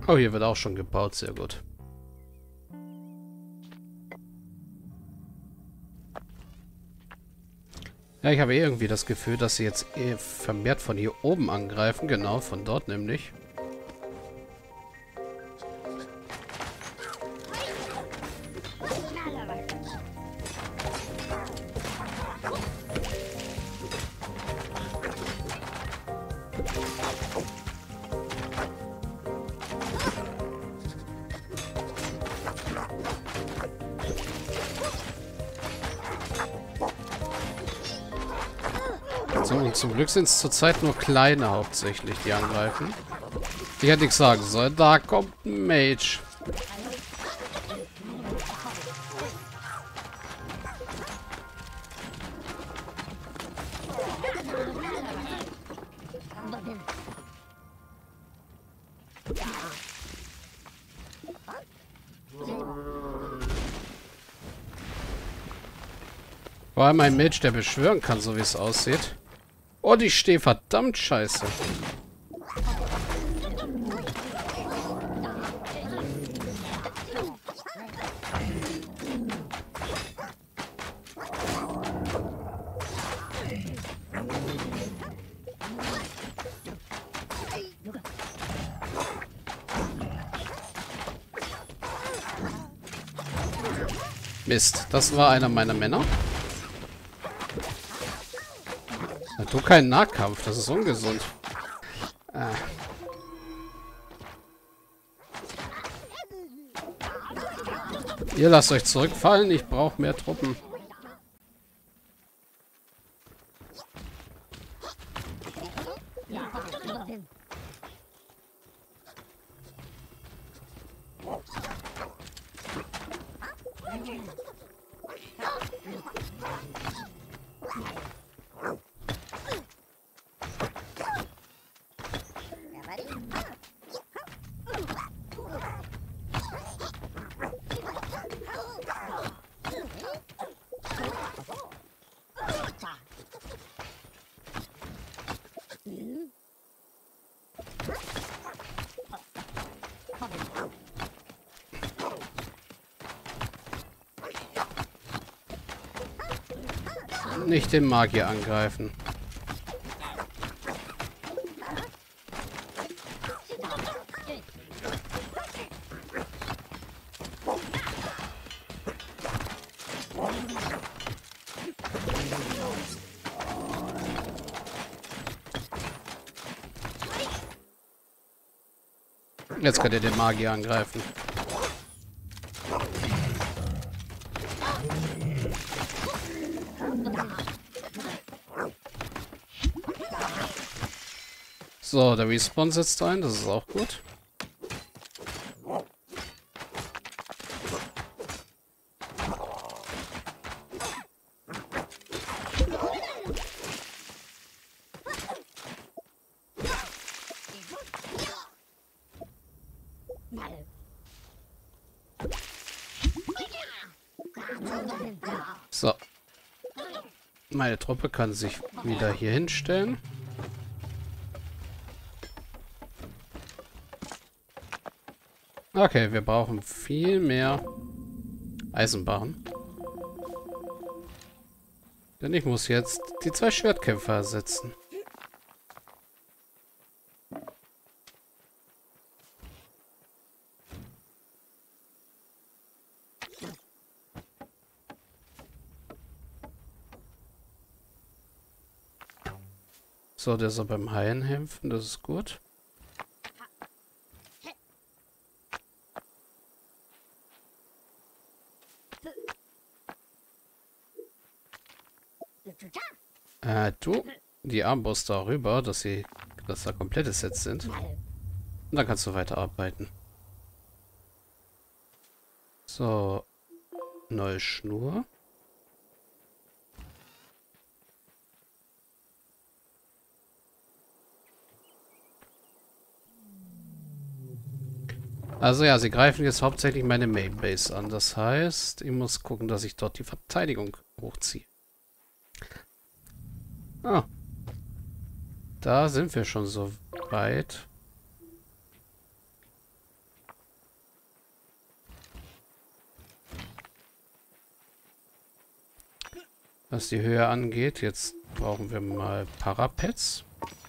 Oh, hier wird auch schon gebaut. Sehr gut. Ja, ich habe irgendwie das Gefühl, dass sie jetzt vermehrt von hier oben angreifen. Genau, von dort nämlich. So, und zum Glück sind es zurzeit nur kleine hauptsächlich, die angreifen. Ich hätte nichts sagen sollen. Da kommt ein Mage. Vor allem ein Mage, der beschwören kann, so wie es aussieht. Und ich stehe verdammt scheiße. Mist, das war einer meiner Männer. Na, tu keinen Nahkampf, das ist ungesund. Ihr lasst euch zurückfallen, ich brauche mehr Truppen. Nicht den Magier angreifen. Jetzt könnt ihr den Magier angreifen. So, der Respawn setzt ein, das ist auch gut. So. Meine Truppe kann sich wieder hier hinstellen. Okay, wir brauchen viel mehr Eisenbahn. Denn ich muss jetzt die 2 Schwertkämpfer ersetzen. So, der soll beim Heilen helfen, das ist gut. Du, die Armbrust darüber, dass da komplette Sets sind. Und dann kannst du weiterarbeiten. So, neue Schnur. Also ja, sie greifen jetzt hauptsächlich meine Mainbase an. Das heißt, ich muss gucken, dass ich dort die Verteidigung hochziehe. Ah. Da sind wir schon so weit. was die Höhe angeht. Jetzt brauchen wir mal Parapets.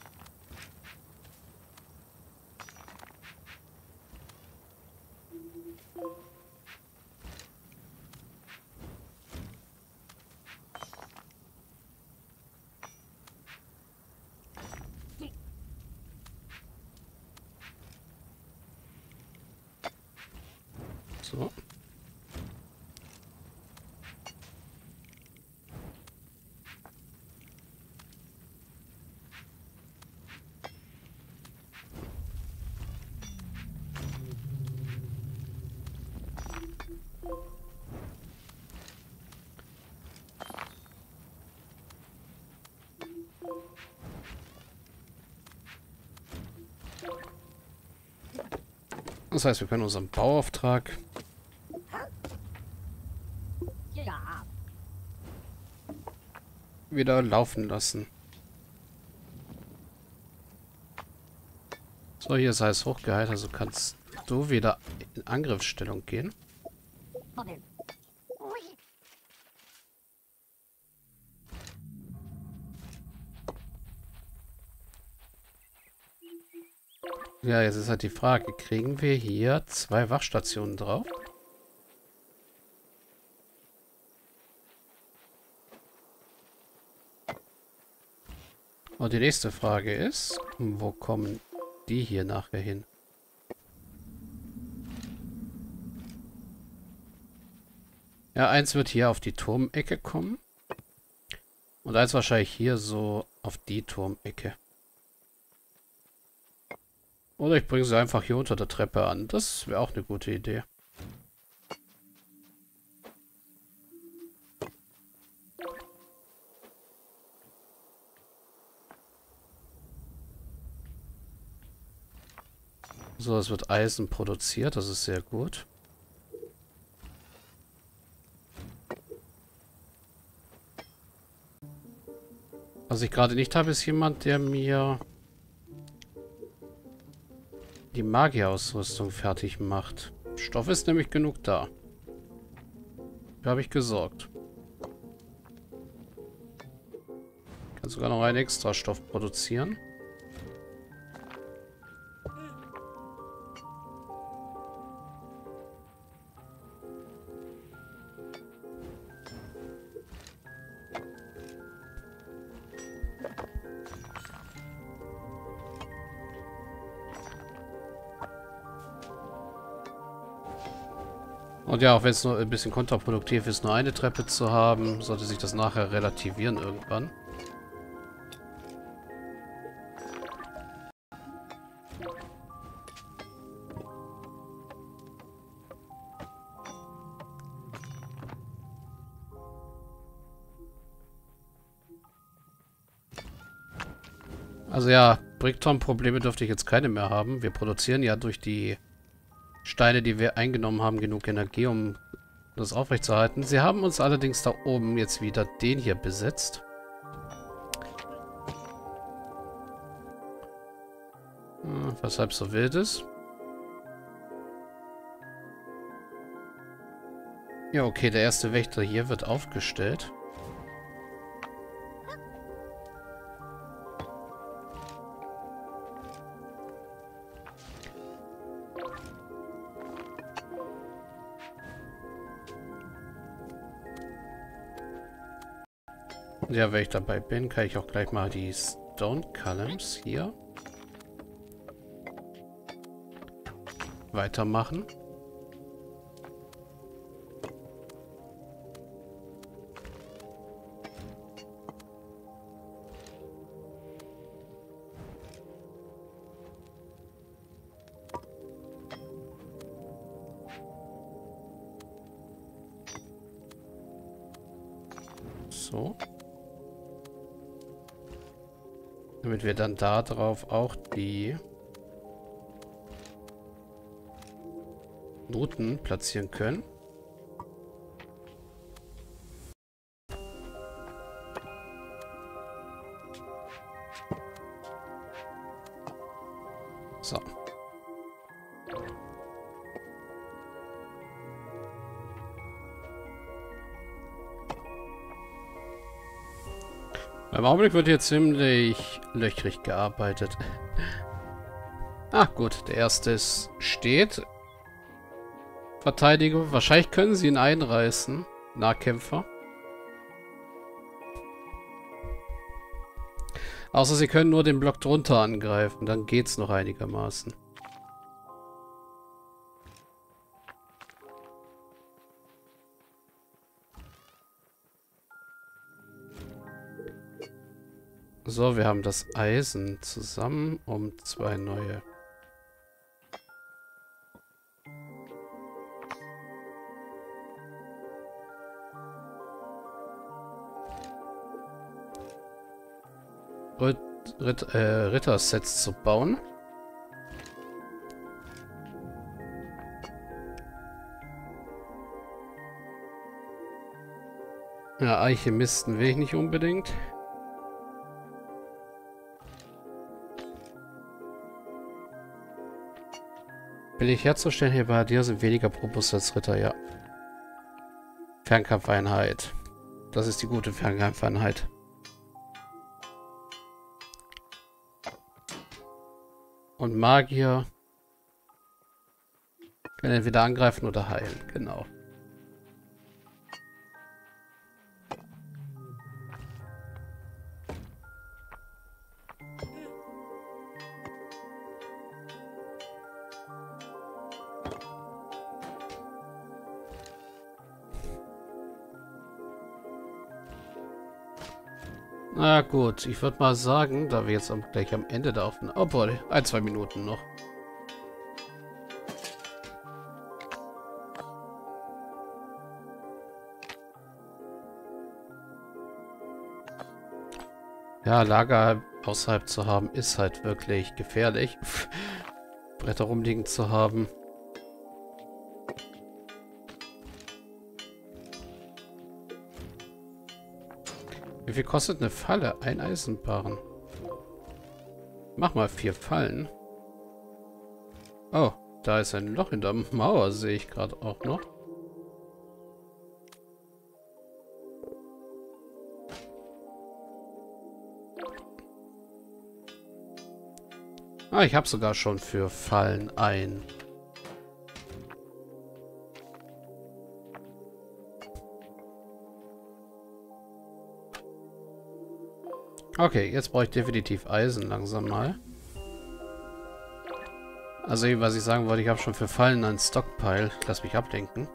So. Das heißt, wir können unseren Bauauftrag wieder laufen lassen. So, hier ist alles hochgeheilt, also kannst du wieder in Angriffsstellung gehen. Ja, jetzt ist halt die Frage, kriegen wir hier 2 Wachstationen drauf? Und die nächste Frage ist, wo kommen die hier nachher hin? Ja, eins wird hier auf die Turmecke kommen. Und eins wahrscheinlich hier so auf die Turmecke. Oder ich bringe sie einfach hier unter der Treppe an. Das wäre auch eine gute Idee. So, es wird Eisen produziert. Das ist sehr gut. Was ich gerade nicht habe, ist jemand, der mir die Magierausrüstung fertig macht. Stoff ist nämlich genug da. Da habe ich gesorgt. Kann sogar noch einen extra Stoff produzieren. Und ja, auch wenn es nur ein bisschen kontraproduktiv ist, nur eine Treppe zu haben, sollte sich das nachher relativieren irgendwann. Also ja, Brickton-Probleme dürfte ich jetzt keine mehr haben. Wir produzieren ja durch die Steine, die wir eingenommen haben, genug Energie, um das aufrechtzuerhalten. Sie haben uns allerdings da oben jetzt wieder den hier besetzt. Weshalb so wild ist. Ja, okay, der erste Wächter hier wird aufgestellt. Ja, wenn ich dabei bin, kann ich auch gleich mal die Stone Columns hier weitermachen. So. Damit wir dann da drauf auch die Noten platzieren können. So. Im Augenblick wird hier ziemlich löchrig gearbeitet. Ach gut, der erste steht. Verteidigung. Wahrscheinlich können sie ihn einreißen. Nahkämpfer. Außer sie können nur den Block drunter angreifen. Dann geht's noch einigermaßen. So, wir haben das Eisen zusammen um 2 neue. Rittersets zu bauen. Ja, Alchemisten will ich nicht unbedingt. Billig herzustellen, hier bei dir sind weniger Propus als Ritter, ja. Fernkampfeinheit. Das ist die gute Fernkampfeinheit. Und Magier können entweder angreifen oder heilen, genau. Na gut, ich würde mal sagen, da wir jetzt gleich am Ende der Aufnahme... Obwohl, 1-2 Minuten noch. Ja, Lager außerhalb zu haben, ist halt wirklich gefährlich. Bretter rumliegen zu haben. Wie viel kostet eine Falle? Ein Eisenbarren. Mach mal 4 Fallen. Oh, da ist ein Loch in der Mauer, sehe ich gerade auch noch. Ah, ich habe sogar schon für Fallen ein. Okay, jetzt brauche ich definitiv Eisen langsam mal. Also, was ich sagen wollte, ich habe schon für Fallen einen Stockpile. Lass mich abdenken.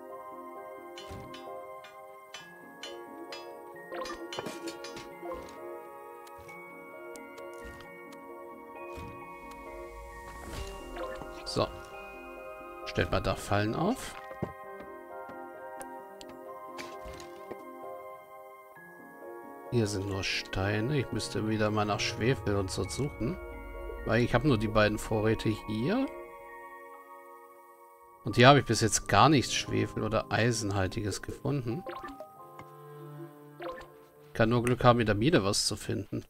So. Stellt mal da Fallen auf. Hier sind nur Steine. Ich müsste wieder mal nach Schwefel und so suchen. Weil ich habe nur die beiden Vorräte hier. Und hier habe ich bis jetzt gar nichts Schwefel- oder Eisenhaltiges gefunden. Ich kann nur Glück haben, in der Mine was zu finden.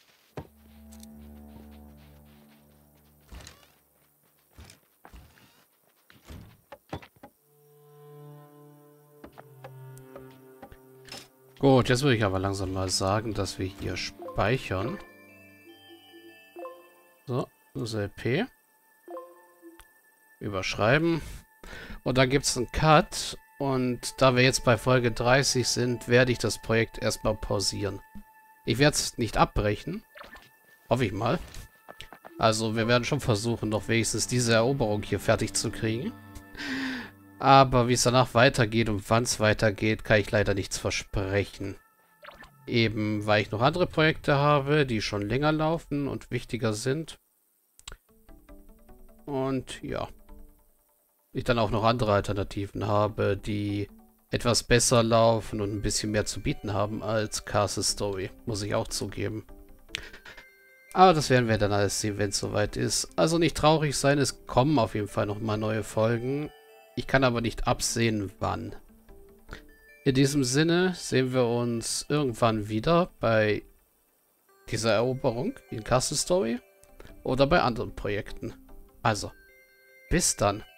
Gut, jetzt würde ich aber langsam mal sagen, dass wir hier speichern. So, SLP. Überschreiben. Und dann gibt es einen Cut. Und da wir jetzt bei Folge 30 sind, werde ich das Projekt erstmal pausieren. Ich werde es nicht abbrechen. Hoffe ich mal. Also wir werden schon versuchen, noch wenigstens diese Eroberung hier fertig zu kriegen. Aber wie es danach weitergeht und wann es weitergeht, kann ich leider nichts versprechen. Eben, weil ich noch andere Projekte habe, die schon länger laufen und wichtiger sind. Und ja. Ich dann auch noch andere Alternativen habe, die etwas besser laufen und ein bisschen mehr zu bieten haben als Castle Story. Muss ich auch zugeben. Aber das werden wir dann alles sehen, wenn es soweit ist. Also nicht traurig sein, es kommen auf jeden Fall nochmal neue Folgen. Ich kann aber nicht absehen, wann. In diesem Sinne sehen wir uns irgendwann wieder bei dieser Eroberung in Castle Story oder bei anderen Projekten. Also, bis dann.